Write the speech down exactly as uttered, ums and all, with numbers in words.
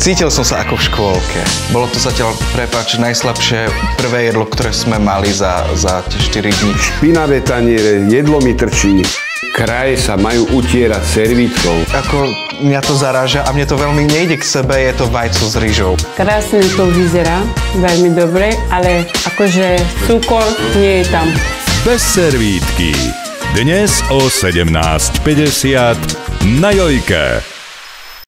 Cítil som sa ako v škôlke. Bolo to zatiaľ, prepáč, najslabšie prvé jedlo, ktoré sme mali za, za tie štyri dní. Špinavé taniere, jedlo mi trčí. Kraje sa majú utierať servítkou. Ako mňa to zaráža a mne to veľmi nejde k sebe, je to vajco s rýžou. Krásne to vyzerá, veľmi dobre, ale akože cukor nie je tam. Bez servítky. Dnes o sedemnásť päťdesiat na Jojke.